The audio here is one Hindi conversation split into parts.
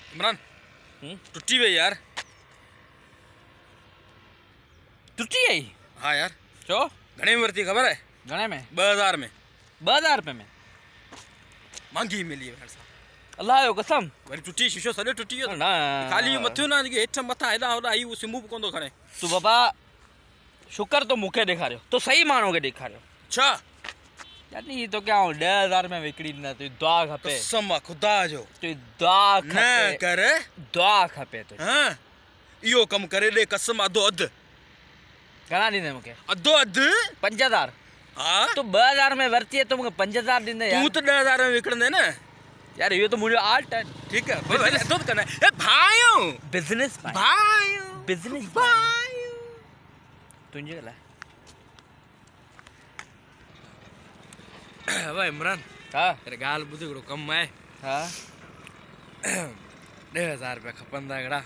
इमरान टुटी वही यार। टुटी है? हाँ यार। छो घणे में वरती ख़बर है? घणे में? 2000 में। 2000 रुपए में महंगी मिली है भाई साहब। अल्लाह जो कसम वरी टुटी शीशो सॼो टुटी वियो ना खाली मथियो ना हेठ मथा हेॾा होॾा आई सिमू कोन थो खणे। तू बाबा शुक्र तो मूंखे ॾेखारियो तो सही माण्हू खे ॾेखारियो। छा यानी तो क्या 10,000 में विकिणी न तुंहिंजी दुआ खपे। कसम खुदा जो तुंहिंजी दुआ न खपे। कर। दुआ खपे तुंहिंजी। हाँ इहो कम करे ॾे कसम अधो अधु। घणा ॾींदे मूंखे? अधो अधु 5000। हाँ तू 2000 में वरती है तो मूंखे 5000 ॾींदे यार। तू तो 10,000 में विकिणंदे न यार इहो तो मुंहिंजो आर्ट है। ठीक है भले अधो करना है। ए भाइयों बिजनेस भाइयों बिजनेस भाइयों तुंहिंजे लाइ। वाह इमरान हाँ तेरे गाल ॿुध हिकिड़ो कमु आहे। हाँ 10,000 रुपया खपंदा हिकिड़ा।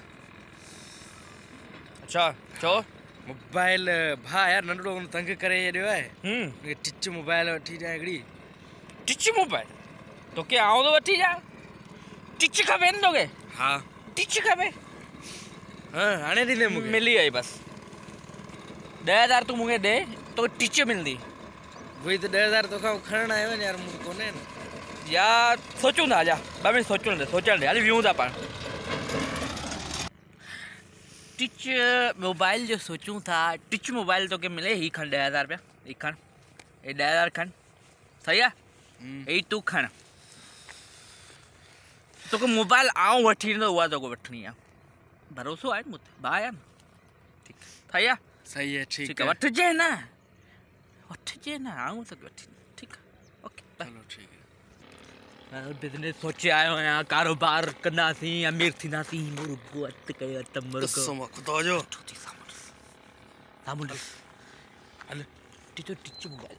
अच्छा चो मोबाइल भाउ यार नंढड़ो तंग करे छॾियो आहे। हम्म टिच मोबाइल वठी ॾियां हिकिड़ी। टिच मोबाइल तोखे आऊं तो वठी जा। टिच खपे न तोखे? हाँ टिच खपे? हाँ हाणे ॾिने मूंखे मिली वई बस। 10,000 तू मूंखे ॾे तो टिच मिलंदी। वही तो 10,000 तोखां खणण आयो आहिनि यार मूंखे कोन्हे न। यार सोचूं था जा 2 मिनट सोचण दे हली वियूं था पाण। टिच मोबाइल जो सोचूं था। टिच मोबाइल तोखे मिले ही खण 10,000 रुपया। ही खण ये 10,000 खण सही है। यही तू खण तोखे मोबाइल आऊं वठी ॾींदो उहा तोखे वठणी आहे। भरोसो आहे मूं ते भाउ यार। ठीकु सही आहे। सही है ठीक है है वठिजे न वठिजे न आऊं तोखे वठी ठीकु आहे ओके चलो ठीक है। बिजनेस सोचे आयो आहियां कारोबार कंदासीं अमीर थींदासीं। मुर्गो हथ कयो त मुर्गो कसम खुदा जो सामुंड हल टिचो टिच मोबाइल।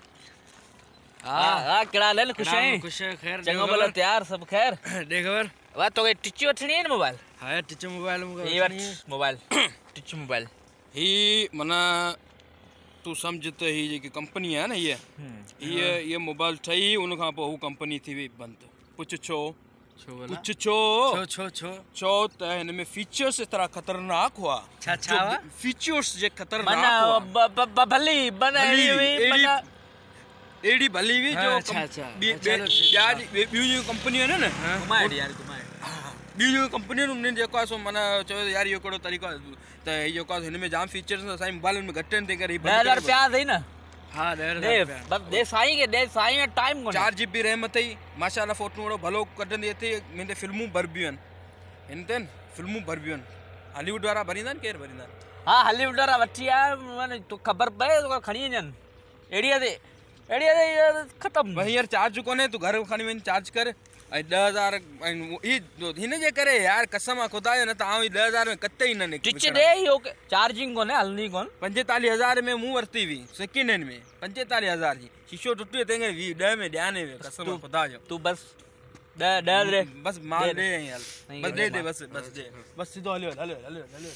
हाँ कहिड़ा ले खुश आहीं? खुश है खैर चङो भलो तयार सब खैर? दे खबर वाह तोखे टिच वठणी है न मोबाइल? हाँ टिच मोबाइल ये वठ मोबाइल टिच मोबाइल। ही मना तू समझ त ही जेकी कंपनी आहे न ये मोबाइल ठही उन खां पोइ हू कंपनी थी वई बंदि। पुछ छो पुछ छो छो छो छो त हिन में फीचर्स इतरा खतरनाक हुआ। छा छा फीचर्स जे खतरनाक हुआ भली बनाई हुई एडी भली हुई जो ॿियूं जो कंपनियूं आहिनि न घुमाए यार घुमाए ॿियूं जो कंपनियूं आहिनि उन्हनि जेको आहे सो माना चयो यार इहो कहिड़ो तरीक़ो आहे त इहो जेको आहे हिन में जाम फीचर्स असांजे मोबाइलनि में घटि आहिनि तंहिं करे 10,000 रुपया अथई न। हाँ दे साईं खे दे साईं में टाइम कोन्हे। 4 GB रैम अथई माशाल्लाह फोटू वड़ो भलो कढंदी अथई। मुंहिंजे फिल्मूं भरबियूं आहिनि हिन ते फिल्मूं भरबियूं आहिनि। हॉलीवुड वारा भरींदा आहिनि केरु भरींदा आहिनि? हाँ हॉलीवुड वारा वठी आया माने तो ख़बर पए तो खणी वञनि एड़ीअ ते यार ख़तम। भाई हींअर चार्ज कोन्हे तूं घर खणी वञ चार्ज कर ऐं 10,000 हिन जे करे यार कसम आहे खुदा जो न त आउं 10,000 में कतई न निकिरी। टिच ॾे इहो चार्जिंग कोन्हे हलंदी कोन। 45,000 में मूं वरिती हुई सेकेंड हैंड में 45,000 जी शीशो टुटियो तंहिं करे 10 में ॾियाने वियो कसम खुदा जो। तू बस 10 दे बस माल दे यार बस दे बस सीधो हलियो।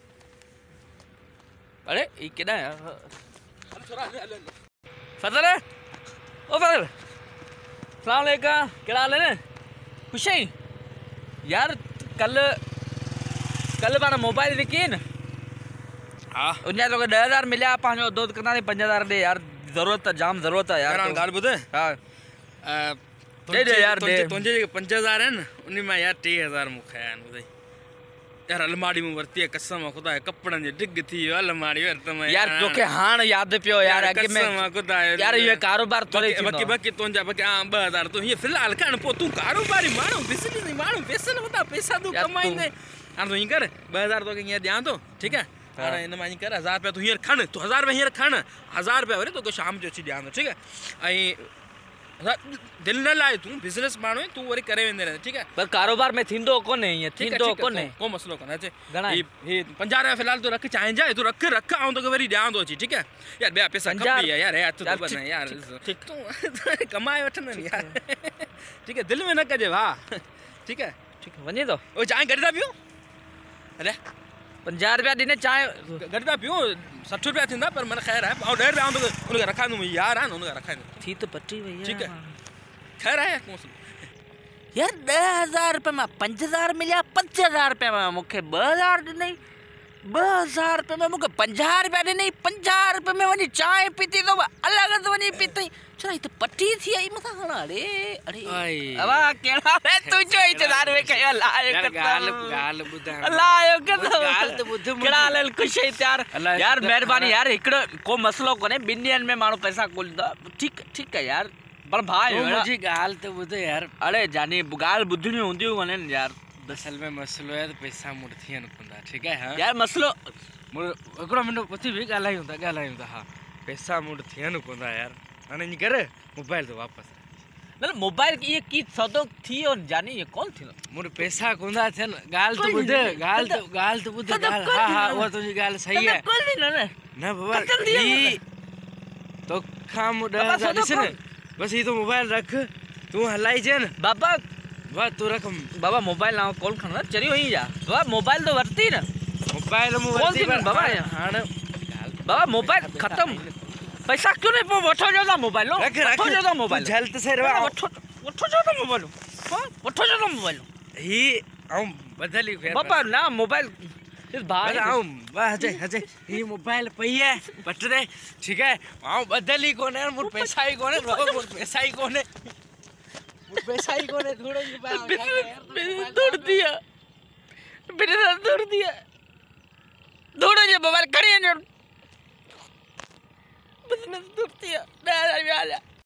अरे ये केड़ा है फजल है ओ फजल सलाम अलैकुम केड़ा हाल है ने खुश है यार? कल पाण मोबाइल विकी न हाँ उन्हें तो 10,000 मिलिया पांचो दोस्त करना 5,000 दे यार जरूरत जाम जरूरत है यार। गाल ॿुध हाँ दे यार दे तुंहिंजे जेके 5,000 आहिनि उन में यार 3,000 मूंखे आया आहिनि ॿुधाई यार। अलमारी में वरिती आहे कसम खुदा कपड़नि जो डिग थी वियो अलमारी यार तोखे हाणे यादि पियो यार अॻे में खुदा यार ये कारोबार थोड़ी बाक़ी तुंहिंजा बाक़ी 2,000 तूं हीअं फ़िलहाल खण पोइ तूं कारोबारी माण्हू बिज़नेस माण्हू पैसनि वटा पैसा तूं कमाईंदे। हाणे तूं हीअं कर 2,000 तोखे हींअर ॾियां थो ठीकु आहे। हाणे हिन मां हीअं कर 1,000 रुपया तूं हींअर खण तूं 1,000 रुपया हींअर खण 1,000 रुपया वरी तोखे शाम जो अची ॾियां थो ठीकु आहे। ऐं दिलि न लाइ तूं बिज़नेस माण्हू तूं वरी करे वेंदे रहे ठीकु आहे। पर कारोबार में थींदो कोन्हे ईअं थींदो कोन्हे को मसलो कोन्हे अचे घणा ही 50 रुपया फ़िलहाल तूं रख चांहि जा तूं रख ऐं तोखे वरी ॾियां थो अची ठीकु आहे। यार ॿिया पैसा खपी यार हथ तो बने यार तूं कमाए वठंदे यार ठीकु आहे। दिलि में न कजे वाह ठीकु आहे वञे थो ओ चांहि गॾु था पियूं? अरे 50 रुपया ॾिने चांहि गॾु था पियूं 60 रुपया थींदा पर मन ख़ैर आहे ऐं 10 रुपया आउं उनखे रखाईंदुमि यार आहे न उनखे रखाईंदुमि थी तो पटी वई ठीकु आहे ख़ैर आहे यार 10,000 रुपये में 5,000 मिलिया, 5,000 रुपये में मूंखे 2,000 ॾिनई, 2,000 रुपये में मूंखे 50 रुपया ॾिनई, 50 रुपये में वञी चांहि पीती तो अलॻि वञी पीतई। चलो त पटी थी आई मथां खाना। अरे अरे अवा केड़ा रे तू जो इतदार में कयो लायो गाल बुधा लायो कतो गाल त बुध केड़ा लेल खुश है यार। यार मेहरबानी यार, एकड़ो को मसलो कोने, ॿिनि ॾींहंनि में माण्हू पैसा कोलींदा, ठीक है यार, पर भाई मुझे गाल तो बुध यार। अरे जानी गाल बुधणी हुंदियूं कोने यार। असल में मसलो है तो पैसा मुड़ थियन कोंदा, ठीक है। हां यार मसलो एकड़ो मिनट पति भी ॻाल्हायूं था। हाँ पैसा मुड़ थियन कोंदा यार। हाणे ईअं कर मोबाइल तो वापस मतलब मोबाइल ये की सौदो थी और जानी ये कौन थी मुड़ पैसा कोंदा थियन। गाल तो बुध गाल तो बुध गाल। हाँ वो तुझी गाल सही है ना बाबा। ई तो खा मुड़ लिसन बस ये तो मोबाइल रख, तू हलाई जन बाबा। वाह तू रख बाबा मोबाइल ना कॉल खणा चरी होई जा बाबा। मोबाइल तो वरती ना, मोबाइल बाबा हां बाबा मोबाइल खत्म। पैसा क्यों नहीं वठो जो मोबाइल लो, वठो जो मोबाइल जल्द से रवा वठो जो मोबाइल। हां वठो जो मोबाइल ही आऊं बदली बाबा ना मोबाइल इस भाई आऊं वाह हजे ही मोबाइल पई है बट रे, ठीक है। आऊं बदली कोने मुर पैसा ही कोने, मुर पैसा ही कोने, मुर पैसा ही कोने। थोड़ो दूर दिया बिना दूर दिया थोड़ो जो मोबाइल खड़ी है बिजनेस दूर दिया।